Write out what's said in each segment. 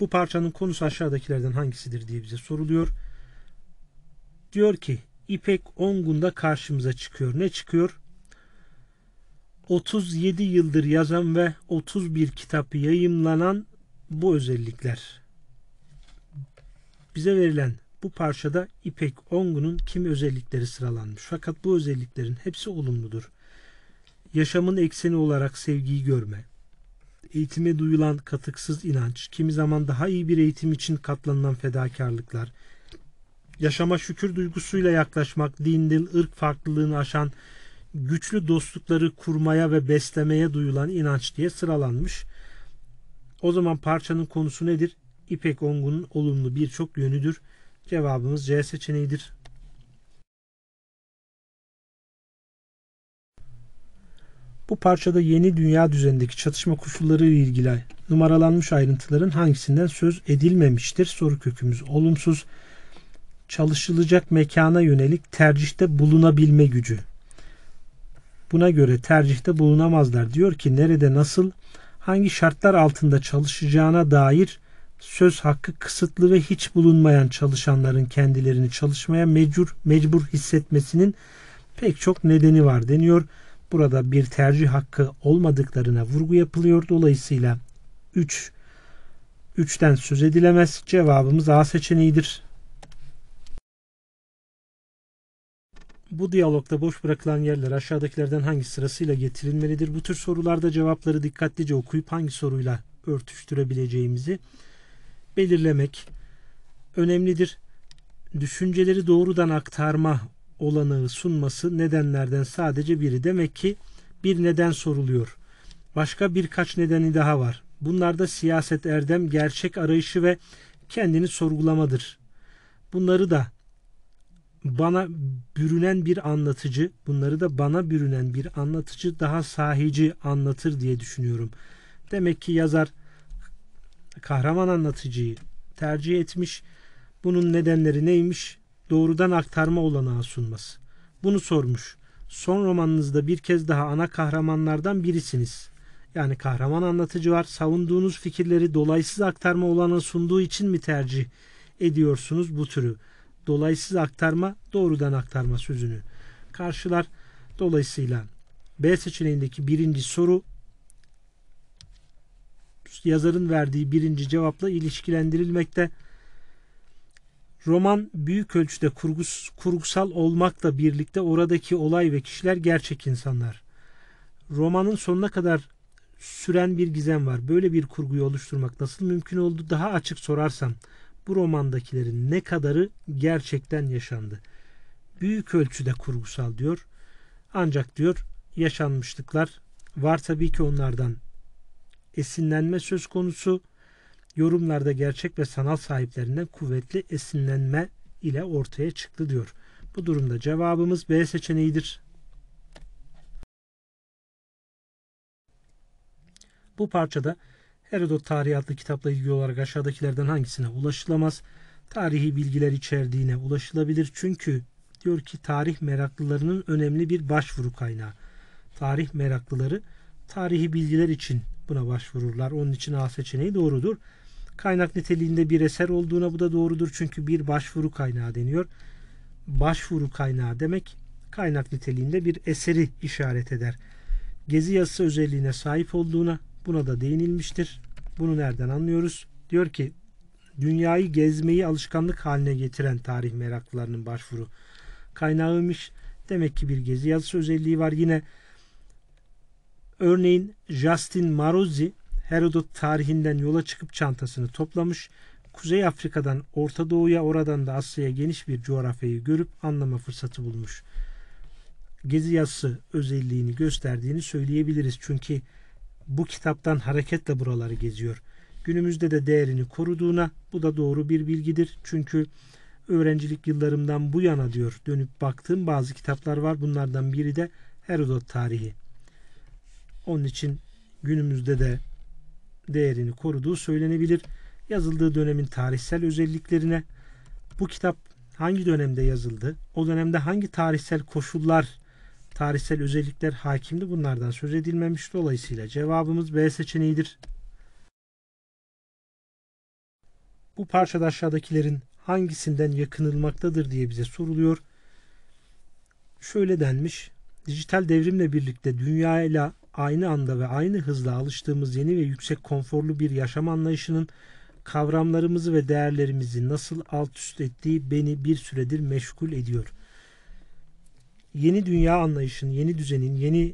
Bu parçanın konusu aşağıdakilerden hangisidir diye bize soruluyor. Diyor ki İpek Ongun'da karşımıza çıkıyor. Ne çıkıyor? 37 yıldır yazan ve 31 kitap yayımlanan bu özellikler. Bize verilen bu parçada İpek Ongun'un kimi özellikleri sıralanmış. Fakat bu özelliklerin hepsi olumludur. Yaşamın ekseni olarak sevgiyi görme, eğitime duyulan katıksız inanç, kimi zaman daha iyi bir eğitim için katlanılan fedakarlıklar, yaşama şükür duygusuyla yaklaşmak, din, dil, ırk farklılığını aşan güçlü dostlukları kurmaya ve beslemeye duyulan inanç diye sıralanmış. O zaman parçanın konusu nedir? İpek Ongun'un olumlu birçok yönüdür. Cevabımız C seçeneğidir. Bu parçada yeni dünya düzenindeki çatışma koşulları ile ilgili numaralanmış ayrıntıların hangisinden söz edilmemiştir? Soru kökümüz olumsuz. Çalışılacak mekana yönelik tercihte bulunabilme gücü. Buna göre tercihte bulunamazlar. Diyor ki nerede, nasıl, hangi şartlar altında çalışacağına dair söz hakkı kısıtlı ve hiç bulunmayan çalışanların kendilerini çalışmaya mecbur hissetmesinin pek çok nedeni var deniyor. Burada bir tercih hakkı olmadıklarına vurgu yapılıyor. Dolayısıyla 3'ten söz edilemez. Cevabımız A seçeneğidir. Bu diyalogda boş bırakılan yerler aşağıdakilerden hangi sırasıyla getirilmelidir? Bu tür sorularda cevapları dikkatlice okuyup hangi soruyla örtüştürebileceğimizi belirlemek önemlidir. Düşünceleri doğrudan aktarma olanağı sunması nedenlerden sadece biri. Demek ki bir neden soruluyor. Başka birkaç nedeni daha var. Bunlar da siyaset, erdem, gerçek arayışı ve kendini sorgulamadır. Bunları da bana bürünen bir anlatıcı daha sahici anlatır diye düşünüyorum. Demek ki yazar kahraman anlatıcıyı tercih etmiş. Bunun nedenleri neymiş? Doğrudan aktarma olanağı sunması. Bunu sormuş. Son romanınızda bir kez daha ana kahramanlardan birisiniz. Yani kahraman anlatıcı var. Savunduğunuz fikirleri dolaysız aktarma olanağı sunduğu için mi tercih ediyorsunuz bu türü? Dolaysız aktarma, doğrudan aktarma sözünü karşılar. Dolayısıyla B seçeneğindeki birinci soru yazarın verdiği birinci cevapla ilişkilendirilmekte. Roman büyük ölçüde kurgusal olmakla birlikte oradaki olay ve kişiler gerçek insanlar. Romanın sonuna kadar süren bir gizem var. Böyle bir kurguyu oluşturmak nasıl mümkün oldu? Daha açık sorarsam bu romandakilerin ne kadarı gerçekten yaşandı? Büyük ölçüde kurgusal diyor. Ancak diyor yaşanmışlıklar var, tabii ki onlardan esinlenme söz konusu. Yorumlarda gerçek ve sanal sahiplerinden kuvvetli esinlenme ile ortaya çıktı diyor. Bu durumda cevabımız B seçeneğidir. Bu parçada Herodot Tarihi adlı kitapla ilgili olarak aşağıdakilerden hangisine ulaşılamaz? Tarihi bilgiler içerdiğine ulaşılabilir. Çünkü diyor ki tarih meraklılarının önemli bir başvuru kaynağı. Tarih meraklıları tarihi bilgiler için buna başvururlar. Onun için A seçeneği doğrudur. Kaynak niteliğinde bir eser olduğuna bu da doğrudur. Çünkü bir başvuru kaynağı deniyor. Başvuru kaynağı demek kaynak niteliğinde bir eseri işaret eder. Gezi yazısı özelliğine sahip olduğuna buna da değinilmiştir. Bunu nereden anlıyoruz? Diyor ki dünyayı gezmeyi alışkanlık haline getiren tarih meraklılarının başvuru kaynağıymış. Demek ki bir gezi yazısı özelliği var. Yine örneğin Justin Marozzi Herodot tarihinden yola çıkıp çantasını toplamış. Kuzey Afrika'dan Orta Doğu'ya, oradan da Asya'ya geniş bir coğrafyayı görüp anlama fırsatı bulmuş. Gezi yazısı özelliğini gösterdiğini söyleyebiliriz. Çünkü bu kitaptan hareketle buraları geziyor. Günümüzde de değerini koruduğuna bu da doğru bir bilgidir. Çünkü öğrencilik yıllarımdan bu yana diyor dönüp baktığım bazı kitaplar var. Bunlardan biri de Herodot tarihi. Onun için günümüzde de değerini koruduğu söylenebilir. Yazıldığı dönemin tarihsel özelliklerine, bu kitap hangi dönemde yazıldı, o dönemde hangi tarihsel koşullar, tarihsel özellikler hakimdi, bunlardan söz edilmemiş. Dolayısıyla cevabımız B seçeneğidir. Bu parçada aşağıdakilerin hangisinden yakınılmaktadır diye bize soruluyor. Şöyle denmiş: dijital devrimle birlikte dünyayla aynı anda ve aynı hızla alıştığımız yeni ve yüksek konforlu bir yaşam anlayışının kavramlarımızı ve değerlerimizi nasıl alt üst ettiği beni bir süredir meşgul ediyor. Yeni dünya anlayışının, yeni düzenin, yeni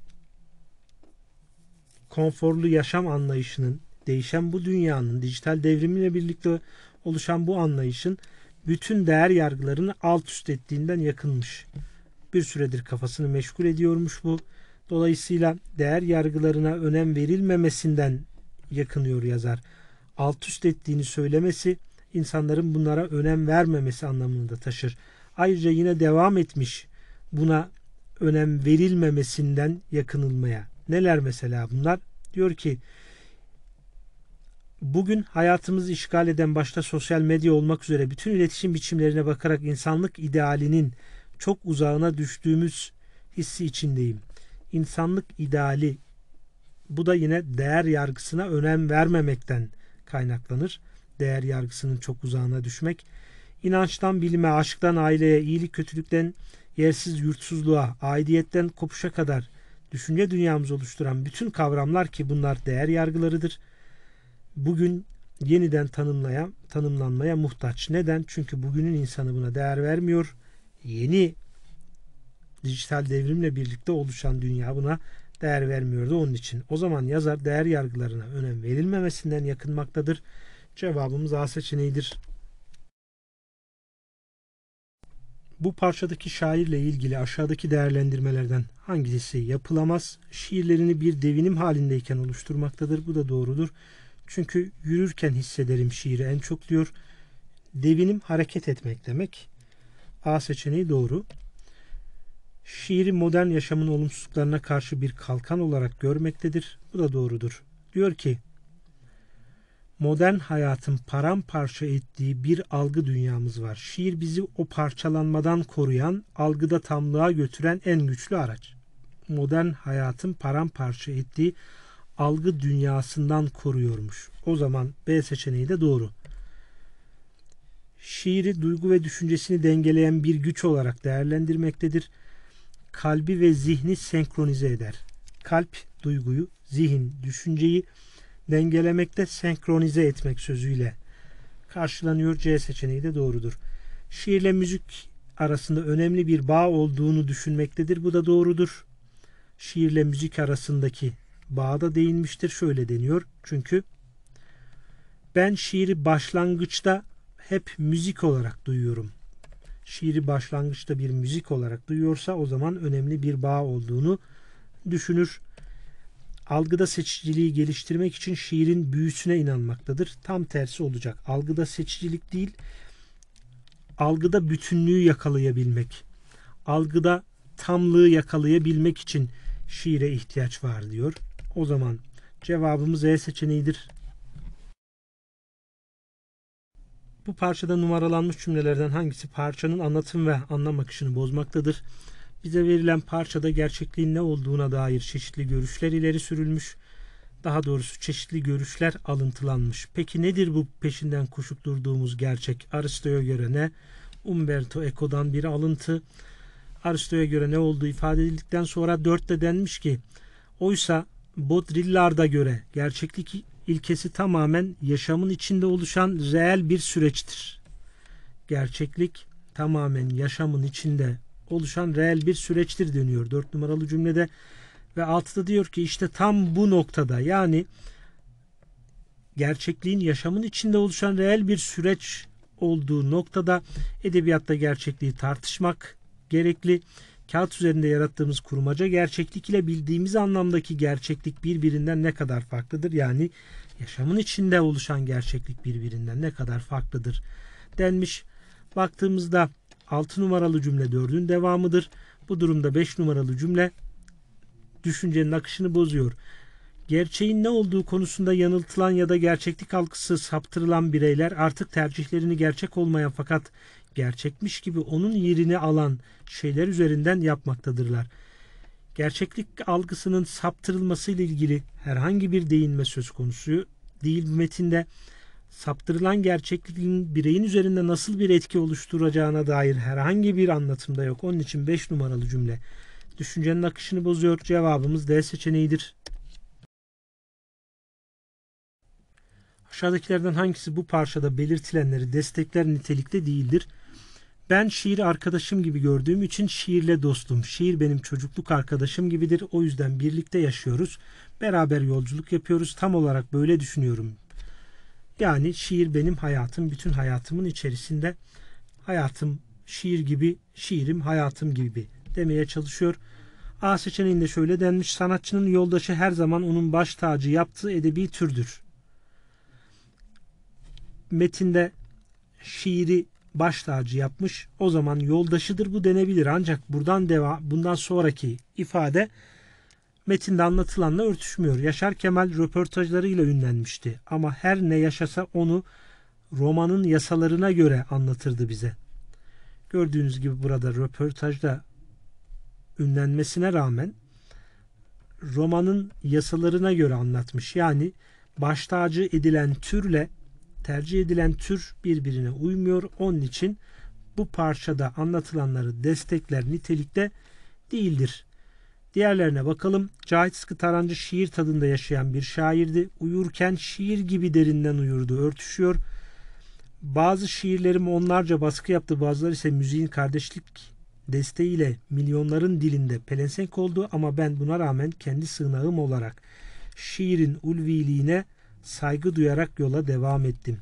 konforlu yaşam anlayışının, değişen bu dünyanın, dijital devrimiyle birlikte oluşan bu anlayışın bütün değer yargılarını alt üst ettiğinden yakınmış. Bir süredir kafasını meşgul ediyormuş bu. Dolayısıyla değer yargılarına önem verilmemesinden yakınıyor yazar. Alt üst ettiğini söylemesi insanların bunlara önem vermemesi anlamını da taşır. Ayrıca yine devam etmiş buna önem verilmemesinden yakınılmaya. Neler mesela bunlar? Diyor ki bugün hayatımızı işgal eden başta sosyal medya olmak üzere bütün iletişim biçimlerine bakarak insanlık idealinin çok uzağına düştüğümüz hissi içindeyim. İnsanlık ideali, bu da yine değer yargısına önem vermemekten kaynaklanır. Değer yargısının çok uzağına düşmek. İnançtan bilime, aşktan aileye, iyilik kötülükten yersiz yurtsuzluğa, aidiyetten kopuşa kadar düşünce dünyamızı oluşturan bütün kavramlar ki bunlar değer yargılarıdır. Bugün yeniden tanımlanmaya muhtaç. Neden? Çünkü bugünün insanı buna değer vermiyor. Yeni dijital devrimle birlikte oluşan dünya buna değer vermiyordu onun için. O zaman yazar değer yargılarına önem verilmemesinden yakınmaktadır. Cevabımız A seçeneğidir. Bu parçadaki şairle ilgili aşağıdaki değerlendirmelerden hangisi yapılamaz? Şiirlerini bir devinim halindeyken oluşturmaktadır. Bu da doğrudur. Çünkü yürürken hissederim şiiri en çok diyor. Devinim hareket etmek demek. A seçeneği doğru. Şiiri modern yaşamın olumsuzluklarına karşı bir kalkan olarak görmektedir. Bu da doğrudur. Diyor ki modern hayatın paramparça ettiği bir algı dünyamız var. Şiir bizi o parçalanmadan koruyan, algıda tamlığa götüren en güçlü araç. Modern hayatın paramparça ettiği algı dünyasından koruyormuş. O zaman B seçeneği de doğru. Şiiri duygu ve düşüncesini dengeleyen bir güç olarak değerlendirmektedir. Kalbi ve zihni senkronize eder. Kalp duyguyu, zihin düşünceyi dengelemekte, senkronize etmek sözüyle karşılanıyor. C seçeneği de doğrudur. Şiirle müzik arasında önemli bir bağ olduğunu düşünmektedir. Bu da doğrudur. Şiirle müzik arasındaki bağa da değinmiştir. Şöyle deniyor. Çünkü ben şiiri başlangıçta hep müzik olarak duyuyorum. Şiiri başlangıçta bir müzik olarak duyuyorsa o zaman önemli bir bağ olduğunu düşünür. Algıda seçiciliği geliştirmek için şiirin büyüsüne inanmaktadır. Tam tersi olacak. Algıda seçicilik değil, algıda bütünlüğü yakalayabilmek, algıda tamlığı yakalayabilmek için şiire ihtiyaç var diyor. O zaman cevabımız E seçeneğidir. Bu parçada numaralanmış cümlelerden hangisi parçanın anlatım ve anlam akışını bozmaktadır? Bize verilen parçada gerçekliğin ne olduğuna dair çeşitli görüşler ileri sürülmüş. Daha doğrusu çeşitli görüşler alıntılanmış. Peki nedir bu peşinden koşup durduğumuz gerçek? Aristo'ya göre ne? Umberto Eco'dan bir alıntı. Aristo'ya göre ne olduğu ifade edildikten sonra 4'te denmiş ki oysa Baudrillard'a göre gerçeklik ilkesi tamamen yaşamın içinde oluşan reel bir süreçtir. Gerçeklik tamamen yaşamın içinde oluşan reel bir süreçtir deniyor 4 numaralı cümlede ve 6'da diyor ki işte tam bu noktada, yani gerçekliğin yaşamın içinde oluşan reel bir süreç olduğu noktada edebiyatta gerçekliği tartışmak gerekli. Kağıt üzerinde yarattığımız kurmaca gerçeklik ile bildiğimiz anlamdaki gerçeklik birbirinden ne kadar farklıdır? Yani yaşamın içinde oluşan gerçeklik birbirinden ne kadar farklıdır denmiş. Baktığımızda 6 numaralı cümle 4'ün devamıdır. Bu durumda 5 numaralı cümle düşüncenin akışını bozuyor. Gerçeğin ne olduğu konusunda yanıltılan ya da gerçeklik algısı saptırılan bireyler artık tercihlerini gerçek olmayan fakat gerçekmiş gibi onun yerini alan şeyler üzerinden yapmaktadırlar. Gerçeklik algısının saptırılması ile ilgili herhangi bir değinme söz konusu değil bu metinde. Saptırılan gerçekliğin bireyin üzerinde nasıl bir etki oluşturacağına dair herhangi bir anlatımda yok. Onun için 5 numaralı cümle düşüncenin akışını bozuyor. Cevabımız D seçeneğidir. Aşağıdakilerden hangisi bu parçada belirtilenleri destekler nitelikte değildir? Ben şiiri arkadaşım gibi gördüğüm için şiirle dostum. Şiir benim çocukluk arkadaşım gibidir. O yüzden birlikte yaşıyoruz. Beraber yolculuk yapıyoruz. Tam olarak böyle düşünüyorum. Yani şiir benim hayatım, bütün hayatımın içerisinde. Hayatım şiir gibi, şiirim hayatım gibi demeye çalışıyor. A seçeneğinde şöyle denmiş: sanatçının yoldaşı her zaman onun baş tacı yaptığı edebi türdür. Metinde şiiri baş tacı yapmış. O zaman yoldaşıdır bu denebilir. Ancak bundan sonraki ifade metinde anlatılanla örtüşmüyor. Yaşar Kemal röportajlarıyla ünlenmişti. Ama her ne yaşasa onu romanın yasalarına göre anlatırdı bize. Gördüğünüz gibi burada röportajda ünlenmesine rağmen romanın yasalarına göre anlatmış. Yani baş tacı edilen türle tercih edilen tür birbirine uymuyor. Onun için bu parçada anlatılanları destekler nitelikte değildir. Diğerlerine bakalım. Cahit Sıtkı Tarancı şiir tadında yaşayan bir şairdi. Uyurken şiir gibi derinden uyurdu. Örtüşüyor. Bazı şiirlerim onlarca baskı yaptı. Bazıları ise müziğin kardeşlik desteğiyle milyonların dilinde pelesenk oldu. Ama ben buna rağmen kendi sığınağım olarak şiirin ulviliğine saygı duyarak yola devam ettim.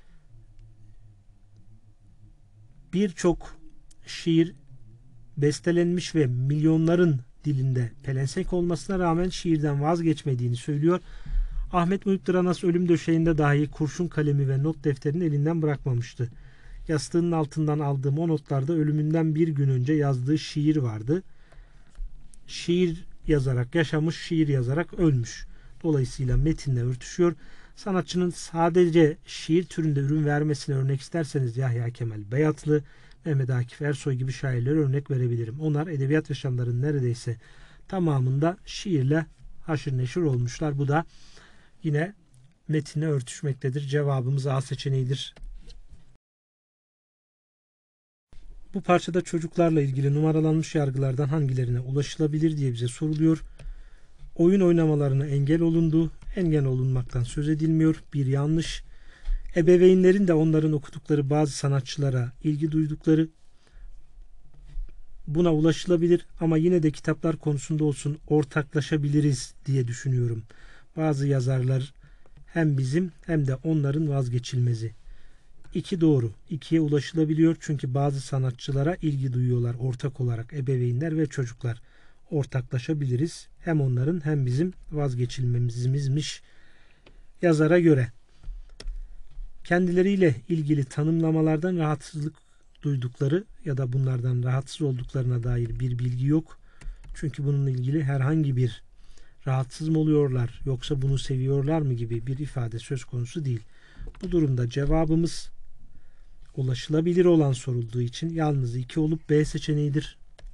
Birçok şiir bestelenmiş ve milyonların dilinde pelesenk olmasına rağmen şiirden vazgeçmediğini söylüyor. Ahmet Muhip Dıranas ölüm döşeğinde dahi kurşun kalemi ve not defterini elinden bırakmamıştı. Yastığının altından aldığım o notlarda ölümünden bir gün önce yazdığı şiir vardı. Şiir yazarak yaşamış, şiir yazarak ölmüş. Dolayısıyla metinle örtüşüyor. Sanatçının sadece şiir türünde ürün vermesine örnek isterseniz Yahya Kemal Beyatlı, Mehmet Akif Ersoy gibi şairlere örnek verebilirim. Onlar edebiyat yaşamlarının neredeyse tamamında şiirle haşır neşir olmuşlar. Bu da yine metinle örtüşmektedir. Cevabımız A seçeneğidir. Bu parçada çocuklarla ilgili numaralanmış yargılardan hangilerine ulaşılabilir diye bize soruluyor. Oyun oynamalarına engel olundu. Engel olunmaktan söz edilmiyor. Bir yanlış. Ebeveynlerin de onların okudukları bazı sanatçılara ilgi duydukları, buna ulaşılabilir ama yine de kitaplar konusunda olsun ortaklaşabiliriz diye düşünüyorum. Bazı yazarlar hem bizim hem de onların vazgeçilmezi. 2 doğru. 2'ye ulaşılabiliyor çünkü bazı sanatçılara ilgi duyuyorlar ortak olarak ebeveynler ve çocuklar. Ortaklaşabiliriz. Hem onların hem bizim vazgeçilmemizmiş yazara göre. Kendileriyle ilgili tanımlamalardan rahatsızlık duydukları ya da bunlardan rahatsız olduklarına dair bir bilgi yok. Çünkü bununla ilgili herhangi bir rahatsız mı oluyorlar yoksa bunu seviyorlar mı gibi bir ifade söz konusu değil. Bu durumda cevabımız ulaşılabilir olan sorulduğu için yalnız 2 olup B seçeneğidir.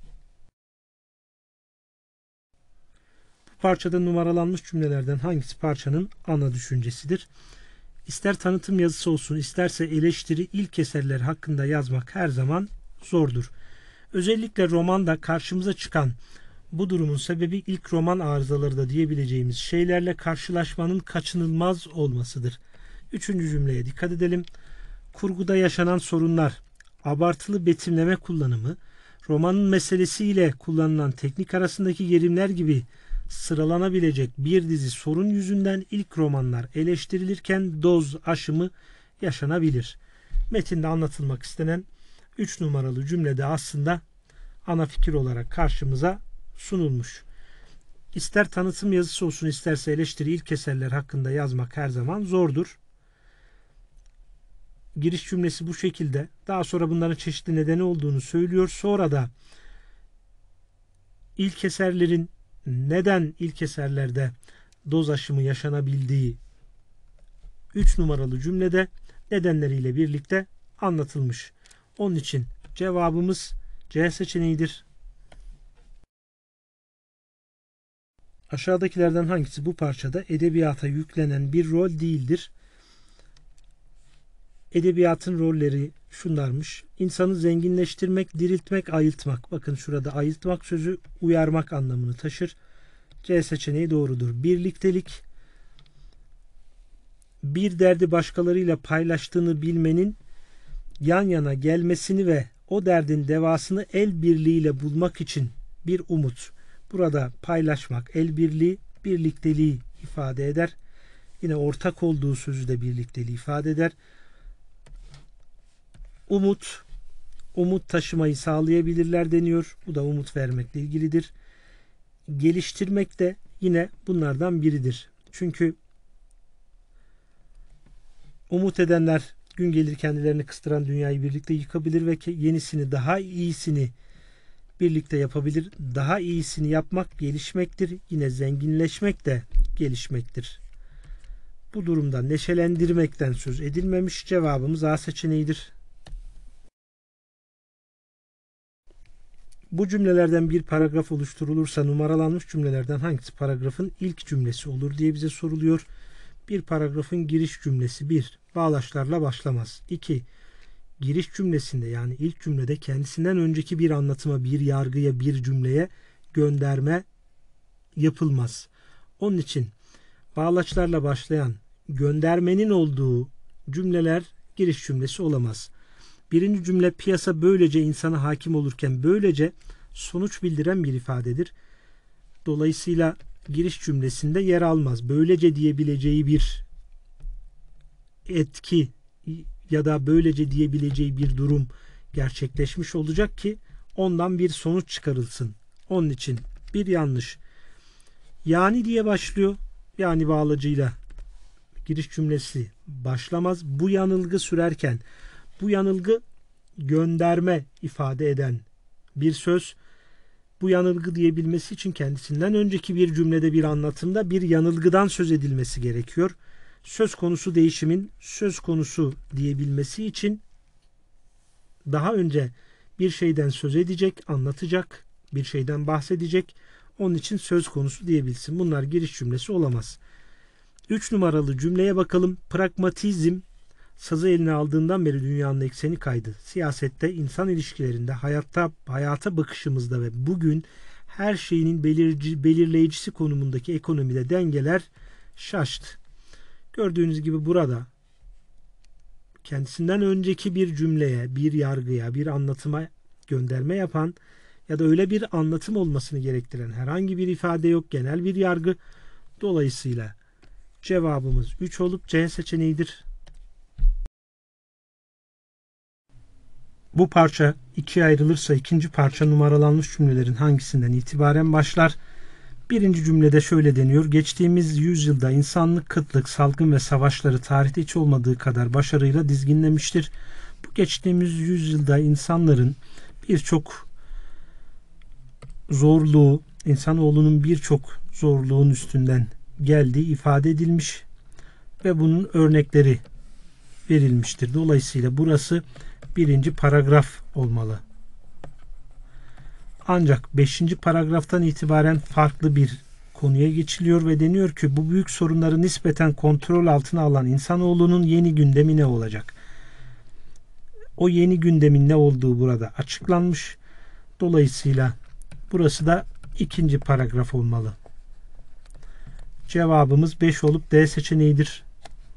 Bu parçada numaralanmış cümlelerden hangisi parçanın ana düşüncesidir? İster tanıtım yazısı olsun, isterse eleştiri, ilk eserler hakkında yazmak her zaman zordur. Özellikle romanda karşımıza çıkan bu durumun sebebi ilk roman arızaları da diyebileceğimiz şeylerle karşılaşmanın kaçınılmaz olmasıdır. 3. cümleye dikkat edelim. Kurguda yaşanan sorunlar, abartılı betimleme kullanımı, romanın meselesiyle kullanılan teknik arasındaki gerimler gibi sıralanabilecek bir dizi sorun yüzünden ilk romanlar eleştirilirken doz aşımı yaşanabilir. Metinde anlatılmak istenen 3 numaralı cümlede aslında ana fikir olarak karşımıza sunulmuş. İster tanıtım yazısı olsun isterse eleştiri ilk eserler hakkında yazmak her zaman zordur. Giriş cümlesi bu şekilde. Daha sonra bunların çeşitli nedeni olduğunu söylüyor. Sonra da ilk eserlerin neden ilk eserlerde doz aşımı yaşanabildiği 3 numaralı cümlede nedenleriyle birlikte anlatılmış. Onun için cevabımız C seçeneğidir. Aşağıdakilerden hangisi bu parçada edebiyata yüklenen bir rol değildir? Edebiyatın rolleri şunlarmış. İnsanı zenginleştirmek, diriltmek, ayıltmak. Bakın şurada ayıltmak sözü uyarmak anlamını taşır. C seçeneği doğrudur. Birliktelik, bir derdi başkalarıyla paylaştığını bilmenin yan yana gelmesini ve o derdin devasını el birliğiyle bulmak için bir umut. Burada paylaşmak, el birliği, birlikteliği ifade eder. Yine ortak olduğu sözü de birlikteliği ifade eder. Umut taşımayı sağlayabilirler deniyor. Bu da umut vermekle ilgilidir. Geliştirmek de yine bunlardan biridir. Çünkü umut edenler gün gelir kendilerini kıstıran dünyayı birlikte yıkabilir ve yenisini, daha iyisini birlikte yapabilir. Daha iyisini yapmak gelişmektir. Yine zenginleşmek de gelişmektir. Bu durumda neşelendirmekten söz edilmemiş. Cevabımız A seçeneğidir. Bu cümlelerden bir paragraf oluşturulursa numaralanmış cümlelerden hangisi paragrafın ilk cümlesi olur diye bize soruluyor. Bir paragrafın giriş cümlesi 1. Bağlaçlarla başlamaz. 2. Giriş cümlesinde yani ilk cümlede kendisinden önceki bir anlatıma, bir yargıya, bir cümleye gönderme yapılmaz. Onun için bağlaçlarla başlayan göndermenin olduğu cümleler giriş cümlesi olamaz. Birinci cümle piyasa böylece insana hakim olurken böylece sonuç bildiren bir ifadedir. Dolayısıyla giriş cümlesinde yer almaz. Böylece diyebileceği bir etki ya da böylece diyebileceği bir durum gerçekleşmiş olacak ki ondan bir sonuç çıkarılsın. Onun için bir yanlış. Yani diye başlıyor. Yani bağlacıyla giriş cümlesi başlamaz. Bu yanılgı sürerken bu yanılgı gönderme ifade eden bir söz. Bu yanılgı diyebilmesi için kendisinden önceki bir cümlede, bir anlatımda bir yanılgıdan söz edilmesi gerekiyor. Söz konusu değişimin söz konusu diyebilmesi için daha önce bir şeyden söz edecek, anlatacak, bir şeyden bahsedecek. Onun için söz konusu diyebilsin. Bunlar giriş cümlesi olamaz. 3 numaralı cümleye bakalım. Pragmatizm sazı eline aldığından beri dünyanın ekseni kaydı. Siyasette, insan ilişkilerinde, hayata bakışımızda ve bugün her şeyinin belirleyicisi konumundaki ekonomide dengeler şaştı. Gördüğünüz gibi burada kendisinden önceki bir cümleye, bir yargıya, bir anlatıma gönderme yapan ya da öyle bir anlatım olmasını gerektiren herhangi bir ifade yok, genel bir yargı. Dolayısıyla cevabımız 3 olup C seçeneğidir. Bu parça ikiye ayrılırsa ikinci parça numaralanmış cümlelerin hangisinden itibaren başlar? Birinci cümlede şöyle deniyor. Geçtiğimiz yüzyılda insanlık kıtlık, salgın ve savaşları tarihte hiç olmadığı kadar başarıyla dizginlemiştir. Bu geçtiğimiz yüzyılda insanların birçok zorluğu, insanoğlunun birçok zorluğun üstünden geldiği ifade edilmiş ve bunun örnekleri verilmiştir. Dolayısıyla burası birinci paragraf olmalı. Ancak 5. paragraftan itibaren farklı bir konuya geçiliyor ve deniyor ki bu büyük sorunları nispeten kontrol altına alan insanoğlunun yeni gündemi ne olacak? O yeni gündemin ne olduğu burada açıklanmış. Dolayısıyla burası da 2. paragraf olmalı. Cevabımız 5 olup D seçeneğidir.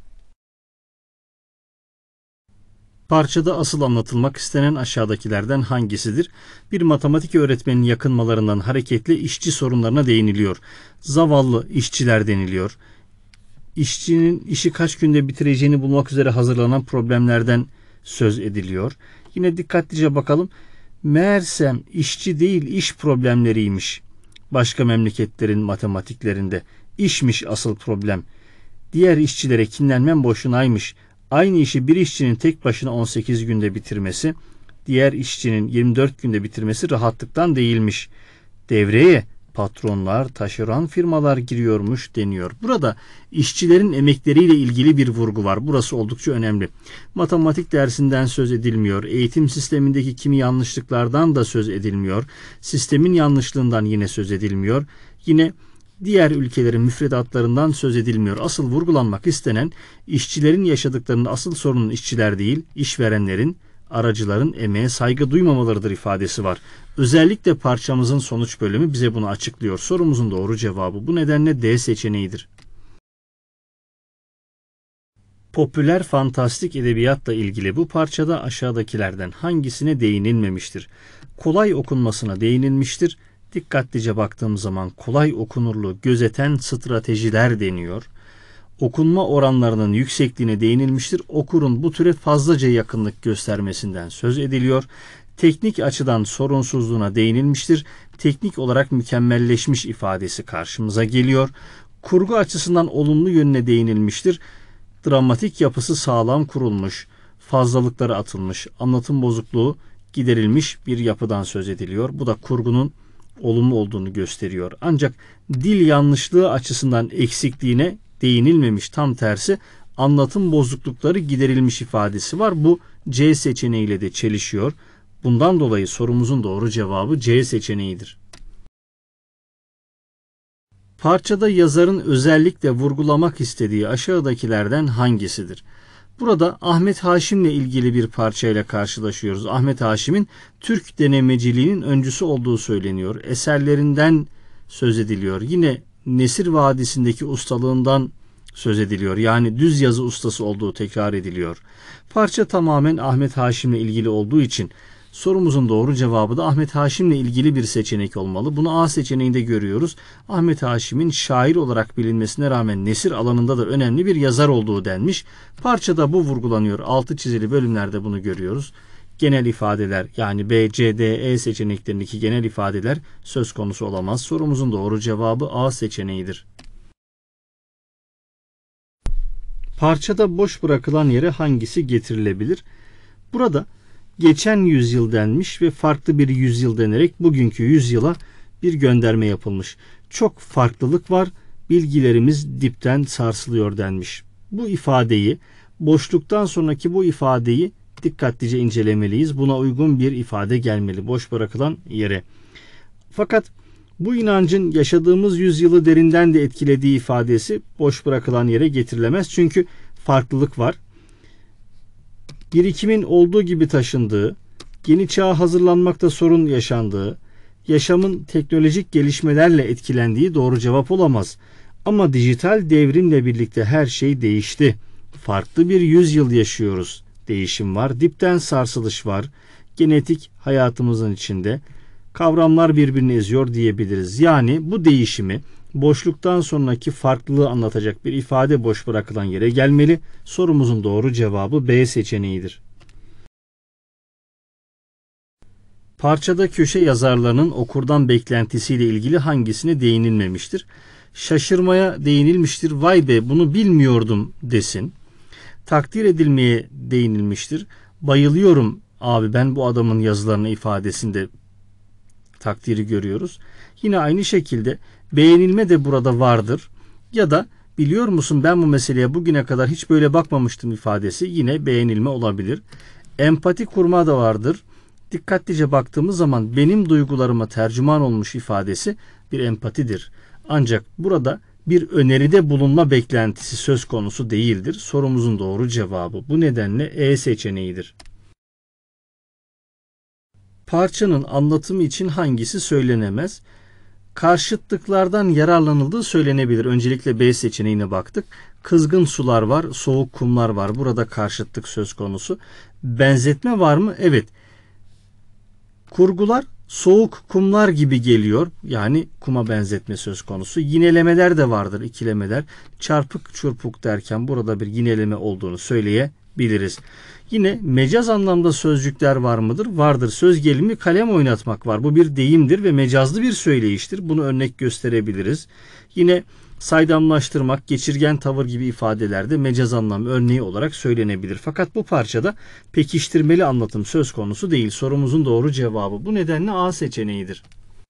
Parçada asıl anlatılmak istenen aşağıdakilerden hangisidir? Bir matematik öğretmeninin yakınmalarından hareketle işçi sorunlarına değiniliyor. Zavallı işçiler deniliyor. İşçinin işi kaç günde bitireceğini bulmak üzere hazırlanan problemlerden söz ediliyor. Yine dikkatlice bakalım. Meğersem işçi değil iş problemleriymiş. Başka memleketlerin matematiklerinde işmiş asıl problem. Diğer işçilere kinlenmem boşunaymış. Aynı işi bir işçinin tek başına 18 günde bitirmesi, diğer işçinin 24 günde bitirmesi rahatlıktan değilmiş. Devreye patronlar, taşeron firmalar giriyormuş deniyor. Burada işçilerin emekleriyle ilgili bir vurgu var. Burası oldukça önemli. Matematik dersinden söz edilmiyor. Eğitim sistemindeki kimi yanlışlıklardan da söz edilmiyor. Sistemin yanlışlığından yine söz edilmiyor. Yine Diğer ülkelerin müfredatlarından söz edilmiyor. Asıl vurgulanmak istenen işçilerin yaşadıklarının asıl sorunun işçiler değil, işverenlerin, aracıların emeğe saygı duymamalarıdır ifadesi var. Özellikle parçamızın sonuç bölümü bize bunu açıklıyor. Sorumuzun doğru cevabı bu nedenle D seçeneğidir. Popüler fantastik edebiyatla ilgili bu parçada aşağıdakilerden hangisine değinilmemiştir? Kolay okunmasına değinilmiştir. Dikkatlice baktığım zaman kolay okunurluğu gözeten stratejiler deniyor. Okunma oranlarının yüksekliğine değinilmiştir. Okurun bu türe fazlaca yakınlık göstermesinden söz ediliyor. Teknik açıdan sorunsuzluğuna değinilmiştir. Teknik olarak mükemmelleşmiş ifadesi karşımıza geliyor. Kurgu açısından olumlu yönüne değinilmiştir. Dramatik yapısı sağlam kurulmuş, fazlalıkları atılmış, anlatım bozukluğu giderilmiş bir yapıdan söz ediliyor. Bu da kurgunun olumlu olduğunu gösteriyor. Ancak dil yanlışlığı açısından eksikliğine değinilmemiş, tam tersi anlatım bozuklukları giderilmiş ifadesi var. Bu C seçeneğiyle de çelişiyor. Bundan dolayı sorumuzun doğru cevabı C seçeneğidir. Parçada yazarın özellikle vurgulamak istediği aşağıdakilerden hangisidir? Burada Ahmet Haşim'le ilgili bir parçayla karşılaşıyoruz. Ahmet Haşim'in Türk denemeciliğinin öncüsü olduğu söyleniyor. Eserlerinden söz ediliyor. Yine Nesir Vadisi'ndeki ustalığından söz ediliyor. Yani düz yazı ustası olduğu tekrar ediliyor. Parça tamamen Ahmet Haşim'le ilgili olduğu için sorumuzun doğru cevabı da Ahmet Haşim'le ilgili bir seçenek olmalı. Bunu A seçeneğinde görüyoruz. Ahmet Haşim'in şair olarak bilinmesine rağmen nesir alanında da önemli bir yazar olduğu denmiş. Parçada bu vurgulanıyor. Altı çizili bölümlerde bunu görüyoruz. Genel ifadeler yani B, C, D, E seçeneklerindeki genel ifadeler söz konusu olamaz. Sorumuzun doğru cevabı A seçeneğidir. Parçada boş bırakılan yere hangisi getirilebilir? Burada geçen yüzyıl denmiş ve farklı bir yüzyıl denerek bugünkü yüzyıla bir gönderme yapılmış. Çok farklılık var, bilgilerimiz dipten sarsılıyor denmiş. Bu ifadeyi, boşluktan sonraki bu ifadeyi dikkatlice incelemeliyiz. Buna uygun bir ifade gelmeli boş bırakılan yere. Fakat bu inancın yaşadığımız yüzyılı derinden de etkilediği ifadesi boş bırakılan yere getirilemez. Çünkü farklılık var. Birikimin olduğu gibi taşındığı, yeni çağa hazırlanmakta sorun yaşandığı, yaşamın teknolojik gelişmelerle etkilendiği doğru cevap olamaz. Ama dijital devrimle birlikte her şey değişti. Farklı bir yüzyıl yaşıyoruz. Değişim var, dipten sarsılış var. Genetik hayatımızın içinde kavramlar birbirini eziyor diyebiliriz. Yani bu değişimi boşluktan sonraki farklılığı anlatacak bir ifade boş bırakılan yere gelmeli. Sorumuzun doğru cevabı B seçeneğidir. Parçada köşe yazarlarının okurdan beklentisiyle ilgili hangisine değinilmemiştir? Şaşırmaya değinilmiştir. Vay be bunu bilmiyordum desin. Takdir edilmeye değinilmiştir. Bayılıyorum abi ben bu adamın yazılarına ifadesinde takdiri görüyoruz. Yine aynı şekilde beğenilme de burada vardır. Ya da biliyor musun ben bu meseleye bugüne kadar hiç böyle bakmamıştım ifadesi yine beğenilme olabilir. Empati kurma da vardır. Dikkatlice baktığımız zaman benim duygularıma tercüman olmuş ifadesi bir empatidir. Ancak burada bir öneride bulunma beklentisi söz konusu değildir. Sorumuzun doğru cevabı bu nedenle E seçeneğidir. Parçanın anlatımı için hangisi söylenemez? Karşıtlıklardan yararlanıldığı söylenebilir. Öncelikle B seçeneğine baktık. Kızgın sular var, soğuk kumlar var. Burada karşıtlık söz konusu. Benzetme var mı? Evet. Kurgular soğuk kumlar gibi geliyor. Yani kuma benzetme söz konusu. Yinelemeler de vardır, ikilemeler. Çarpık çırpık derken burada bir yineleme olduğunu söyleyebiliriz. Yine mecaz anlamda sözcükler var mıdır? Vardır. Söz gelimi kalem oynatmak var. Bu bir deyimdir ve mecazlı bir söyleyiştir. Bunu örnek gösterebiliriz. Yine saydamlaştırmak, geçirgen tavır gibi ifadelerde mecaz anlam örneği olarak söylenebilir. Fakat bu parçada pekiştirmeli anlatım söz konusu değil. Sorumuzun doğru cevabı bu nedenle A seçeneğidir.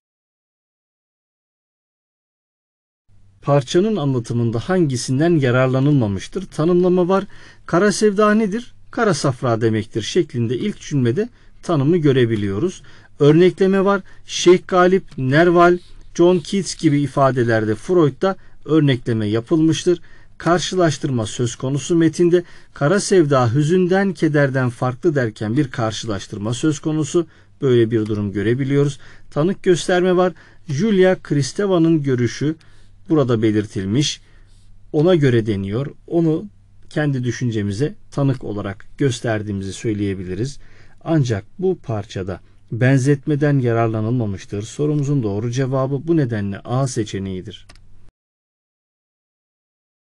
Parçanın anlatımında hangisinden yararlanılmamıştır? Tanımlama var. Kara sevda nedir? Kara safra demektir şeklinde ilk cümlede tanımı görebiliyoruz. Örnekleme var. Şeyh Galip, Nerval, John Keats gibi ifadelerde Freud'da örnekleme yapılmıştır. Karşılaştırma söz konusu metinde. Kara sevda hüzünden, kederden farklı derken bir karşılaştırma söz konusu. Böyle bir durum görebiliyoruz. Tanık gösterme var. Julia Kristeva'nın görüşü burada belirtilmiş. Ona göre deniyor. Onu kendi düşüncemize tanık olarak gösterdiğimizi söyleyebiliriz. Ancak bu parçada benzetmeden yararlanılmamıştır. Sorumuzun doğru cevabı bu nedenle A seçeneğidir.